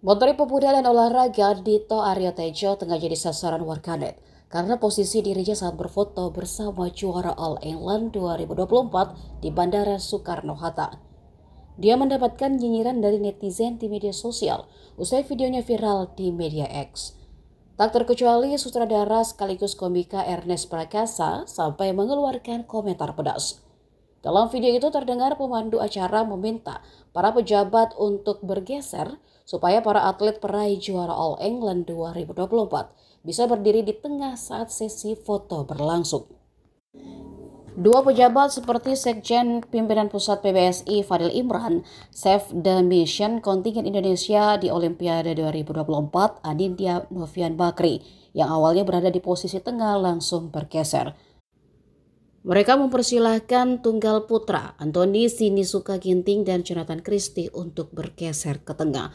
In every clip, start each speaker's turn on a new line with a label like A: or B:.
A: Menteri Pemuda dan Olahraga Dito Aryo Tejo tengah jadi sasaran warganet karena posisi dirinya saat berfoto bersama juara All England 2024 di Bandara Soekarno-Hatta. Dia mendapatkan nyinyiran dari netizen di media sosial usai videonya viral di media X. Tak terkecuali sutradara sekaligus komika Ernest Prakasa sampai mengeluarkan komentar pedas. Dalam video itu terdengar pemandu acara meminta para pejabat untuk bergeser supaya para atlet peraih juara All England 2024 bisa berdiri di tengah saat sesi foto berlangsung. Dua pejabat seperti Sekjen Pimpinan Pusat PBSI Fadil Imran, Save the Mission kontingen Indonesia di Olimpiade 2024 Aditya Novian Bakri yang awalnya berada di posisi tengah langsung bergeser. Mereka mempersilahkan tunggal putra Anthony Sinisuka Ginting dan Jonathan Christie untuk bergeser ke tengah.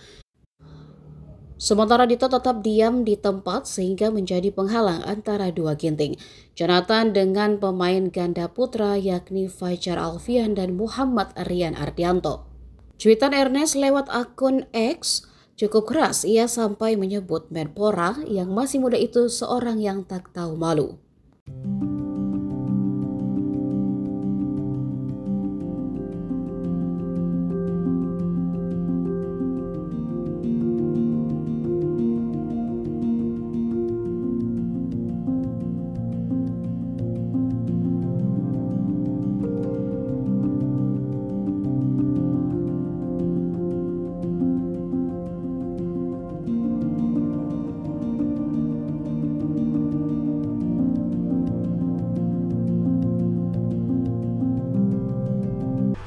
A: Sementara Dito tetap diam di tempat sehingga menjadi penghalang antara dua ginting. Jonathan dengan pemain ganda putra yakni Fajar Alfian dan Muhammad Rian Ardianto. Cuitan Ernest lewat akun X cukup keras, ia sampai menyebut Menpora yang masih muda itu seorang yang tak tahu malu.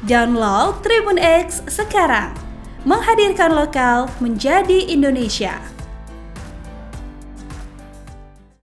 B: Download Tribun X sekarang, menghadirkan lokal menjadi Indonesia.